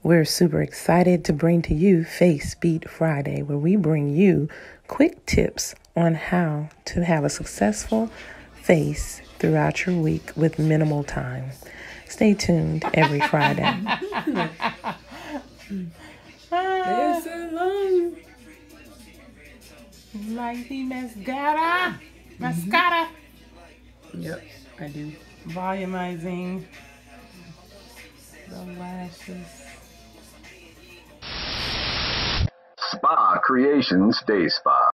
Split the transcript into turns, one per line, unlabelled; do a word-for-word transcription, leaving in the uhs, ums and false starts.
We're super excited to bring to you Face Beat Friday, where we bring you quick tips on how to have a successful face throughout your week with minimal time. Stay tuned every Friday.
It's so long.
Like the mascara. Mascara.
Yep, I do.
Volumizing the lashes.
Spa Creations Day Spa.